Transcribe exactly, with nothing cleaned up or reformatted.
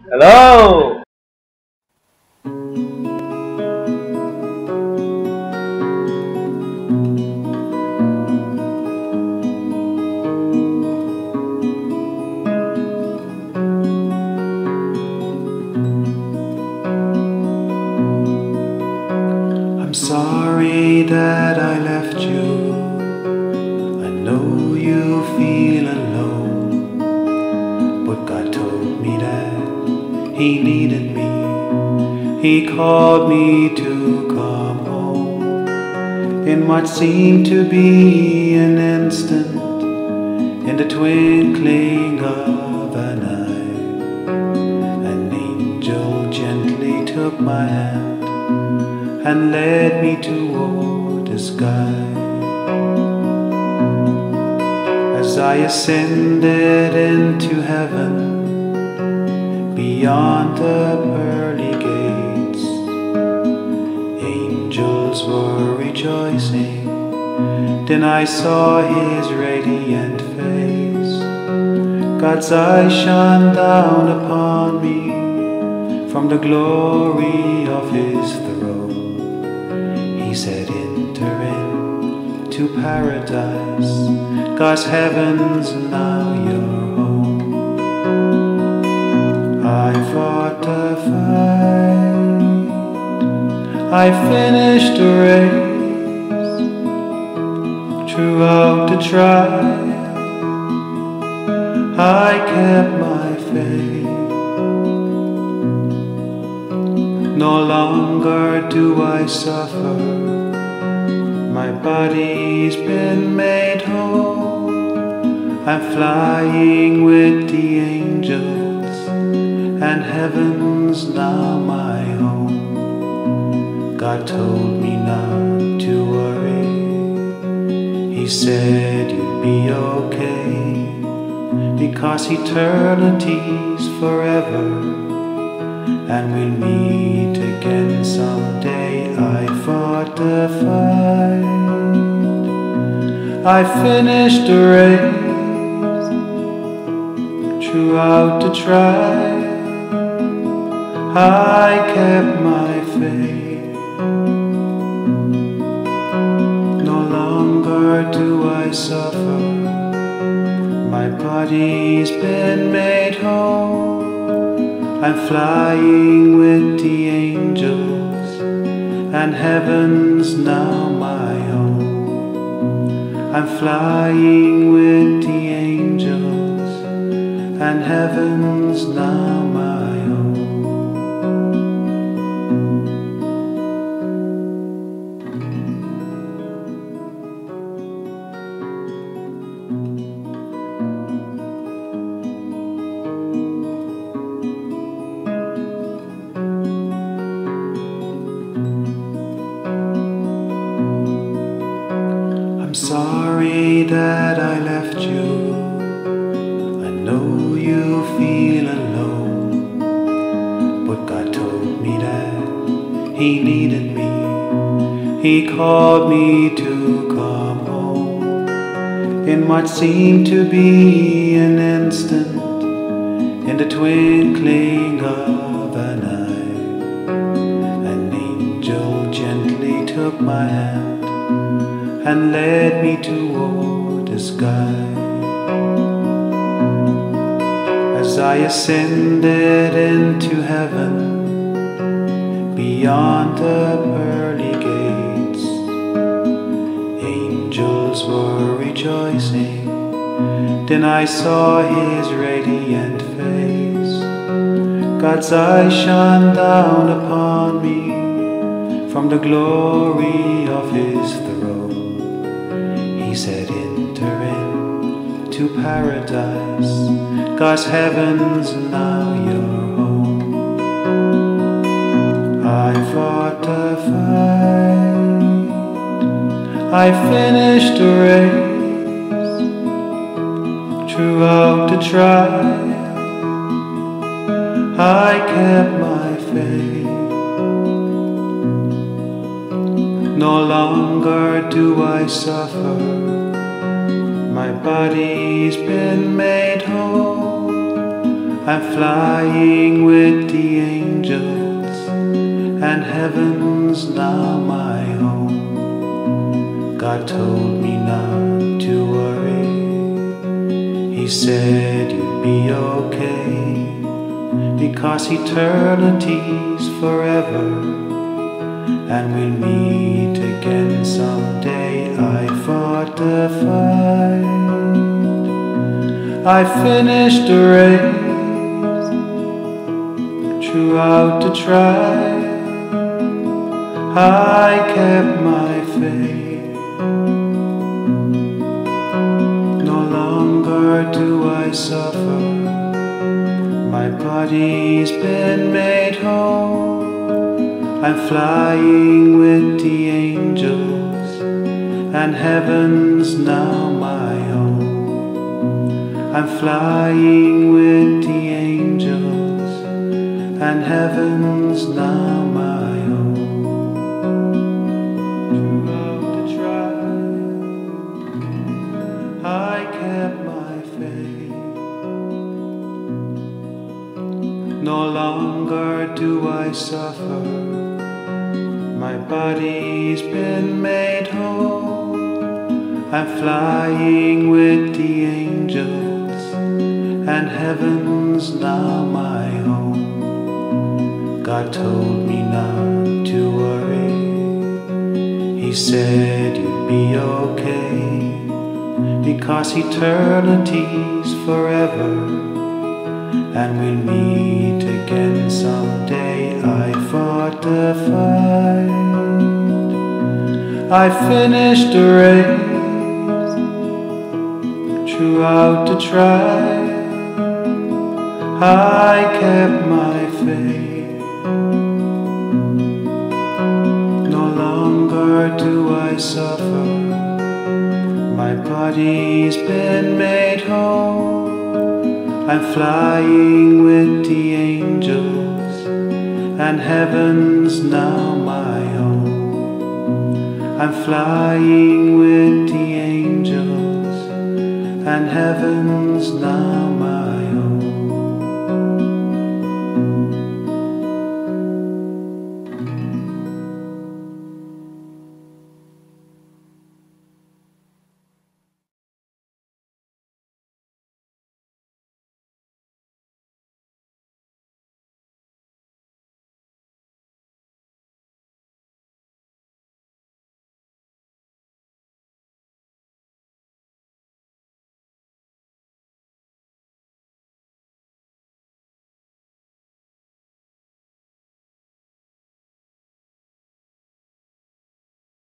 Hello. I'm sorry that I left you. I know you feel alone, but God told me that He needed me. He called me to come home. In what seemed to be an instant, in the twinkling of an eye, an angel gently took my hand and led me toward the sky. As I ascended into heaven, beyond the pearly gates, angels were rejoicing. Then I saw His radiant face. God's eyes shone down upon me from the glory of His throne. He said, enter into paradise. God's heaven's now your home. I fought the fight, I finished the race. Throughout the trial, I kept my faith. No longer do I suffer, my body's been made whole. I'm flying with the angels, and heaven's now my home. God told me not to worry. He said you'd be okay, because eternity's forever, and we'll meet again someday. I fought the fight, I finished the race. Throughout the trial, I kept my faith. No longer do I suffer, my body's been made whole. I'm flying with the angels, and heaven's now my home. I'm flying with the angels, and heaven's now my home. I'm sorry that I left you. I know you feel alone, but God told me that He needed me. He called me to come home. In what seemed to be an instant, in the twinkling of an eye, an angel gently took my hand and led me toward the sky. As I ascended into heaven, beyond the pearly gates, angels were rejoicing. Then I saw His radiant face. God's eyes shone down upon me from the glory of His throne. He said, enter into paradise. God's heaven's now your home. I fought the fight, I finished the race. Throughout the trial, I kept my faith. No longer do I suffer, my body's been made whole. I'm flying with the angels, and heaven's now my home. God told me not to worry. He said you'd be okay, because eternity's forever, and we'll meet again someday. I fought the fight, I finished the race. Throughout the trial, I kept my faith. No longer do I suffer, my body's been made whole. I'm flying with the angels, and heaven's now my home. I'm flying with the angels, and heaven's now my home. Throughout the trial, I kept my faith. No longer do I suffer, my body's been made whole. I'm flying with the angels, and heaven's now my home. God told me not to worry. He said you'd be okay, because eternity's forever, and we'll meet again someday. I fought the fight, I finished the race. Throughout the trial, I kept my faith. No longer do I suffer, my body's been made whole. I'm flying with the angels, and heaven's now my home. I'm flying with the angels, and heaven's now my home.